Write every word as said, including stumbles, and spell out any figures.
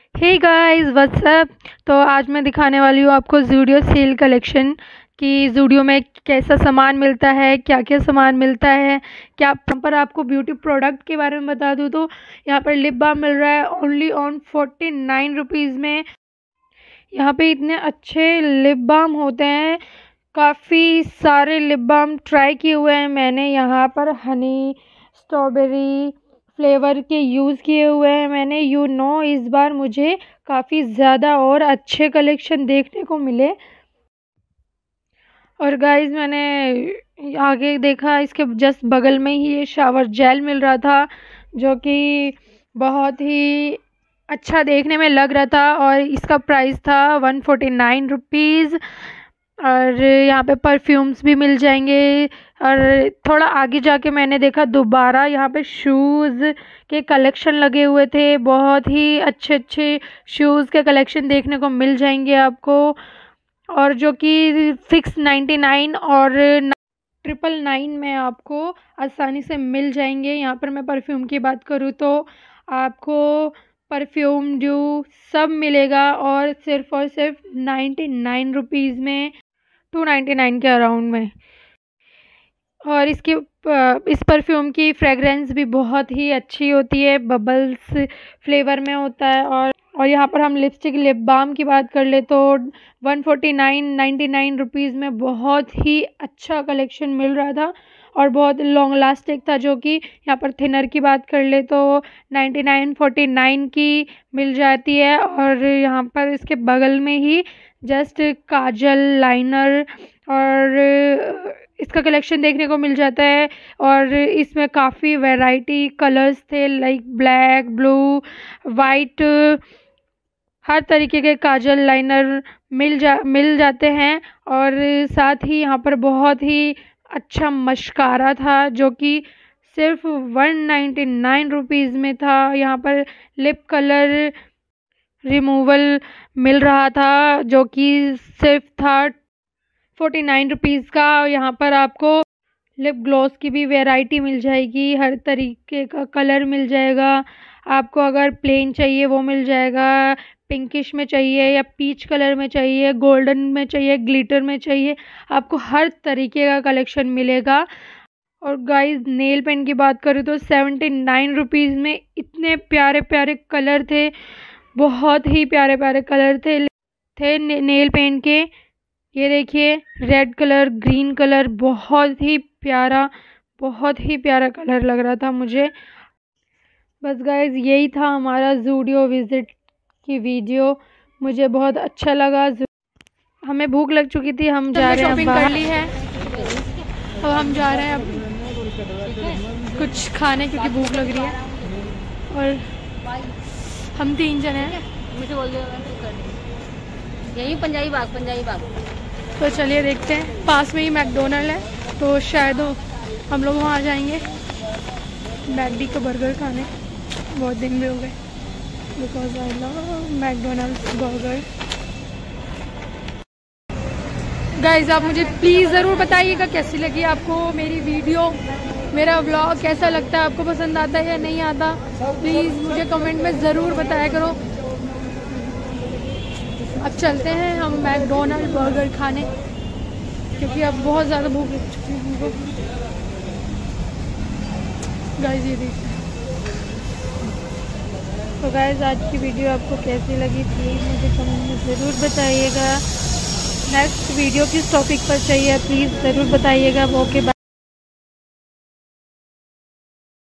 Hey guys what's up. तो आज मैं दिखाने वाली हूँ आपको ज़ूडियो सेल कलेक्शन कि ज़ूडियो में कैसा सामान मिलता है, क्या क्या सामान मिलता है। क्या यहाँ पर आपको ब्यूटी प्रोडक्ट के बारे में बता दूँ तो यहाँ पर लिप बाम मिल रहा है only on forty nine rupees में। यहाँ पे इतने अच्छे लिप बाम होते हैं, काफ़ी सारे लिप बाम ट्राई किए हुए हैं मैंने। यहाँ पर हनी स्ट्रॉबेरी फ्लेवर के यूज़ किए हुए हैं मैंने। यू नो इस बार मुझे काफ़ी ज़्यादा और अच्छे कलेक्शन देखने को मिले। और गाइस मैंने आगे देखा, इसके जस्ट बगल में ही ये शावर जेल मिल रहा था जो कि बहुत ही अच्छा देखने में लग रहा था और इसका प्राइस था वन फोर्टी नाइन रुपीज़। और यहाँ पे परफ्यूम्स भी मिल जाएंगे। और थोड़ा आगे जाके मैंने देखा दोबारा यहाँ पे शूज़ के कलेक्शन लगे हुए थे। बहुत ही अच्छे अच्छे शूज़ के कलेक्शन देखने को मिल जाएंगे आपको, और जो कि सिक्स नाइन्टी नाइन और ट्रिपल नाइन में आपको आसानी से मिल जाएंगे। यहाँ पर मैं परफ्यूम की बात करूँ तो आपको परफ्यूम ड्यू सब मिलेगा और सिर्फ और सिर्फ नाइन्टी नाइन रुपीज़ में, टू नाइन्टी नाइन के अराउंड में। और इसकी इस परफ्यूम की फ्रेगरेंस भी बहुत ही अच्छी होती है, बबल्स फ्लेवर में होता है। और और यहाँ पर हम लिपस्टिक लिप बाम की बात कर ले तो one forty nine ninety nine rupees में बहुत ही अच्छा कलेक्शन मिल रहा था और बहुत लॉन्ग लास्टिक था। जो कि यहाँ पर थिनर की बात कर ले तो नाइन्टी नाइन फोर्टी नाइन की मिल जाती है। और यहाँ पर इसके बगल में ही जस्ट काजल लाइनर और इसका कलेक्शन देखने को मिल जाता है। और इसमें काफ़ी वैरायटी कलर्स थे, लाइक ब्लैक, ब्लू, वाइट, हर तरीके के काजल लाइनर मिल जा मिल जाते हैं। और साथ ही यहाँ पर बहुत ही अच्छा मस्कारा था जो कि सिर्फ वन नाइन्टी नाइन रुपीज़ में था। यहाँ पर लिप कलर रिमूवल मिल रहा था जो कि सिर्फ था फोर्टी नाइन रुपीज़ का। यहाँ पर आपको लिप ग्लॉस की भी वैरायटी मिल जाएगी, हर तरीके का कलर मिल जाएगा आपको। अगर प्लेन चाहिए वो मिल जाएगा, पिंकिश में चाहिए या पीच कलर में चाहिए, गोल्डन में चाहिए, ग्लिटर में चाहिए, आपको हर तरीके का कलेक्शन मिलेगा। और गाइस नेल पेंट की बात करूँ तो सेवेंटी नाइन रुपीज़ में इतने प्यारे प्यारे कलर थे, बहुत ही प्यारे प्यारे कलर थे थे ने, नेल पेंट के। ये देखिए रेड कलर, ग्रीन कलर, बहुत ही प्यारा बहुत ही प्यारा कलर लग रहा था मुझे। बस गाइस यही था हमारा ज़ूडियो विज़िट की वीडियो, मुझे बहुत अच्छा लगा। हमें भूख लग चुकी थी, हम जा रहे हैं, शॉपिंग कर ली है, अब हम जा रहे हैं अब कुछ खाने क्योंकि भूख लग रही है। और हम तीन जने हैं, मुझे बोल दो यही पंजाबी बाग पंजाबी बाग। तो चलिए देखते हैं, पास में ही मैकडोनल्ड है तो शायद हम लोग वहाँ जाएंगे मैकडी का बर्गर खाने। बहुत दिन भी हो गए because I love McDonald's burger. Guys आप मुझे प्लीज़ ज़रूर बताइएगा कैसी लगी आपको मेरी वीडियो, मेरा व्लॉग कैसा लगता है, आपको पसंद आता है या नहीं आता। प्लीज़ मुझे कमेंट में ज़रूर बताया करो। अब चलते हैं हम मैकडोनल्ड बर्गर खाने क्योंकि अब बहुत ज़्यादा भूख लग चुकी है हमको। गाइस ये देखिए। तो गाइस आज की वीडियो आपको कैसी लगी प्लीज़ मुझे कमेंट में ज़रूर बताइएगा। नेक्स्ट वीडियो किस टॉपिक पर चाहिए प्लीज़ ज़रूर बताइएगा। Okay bye.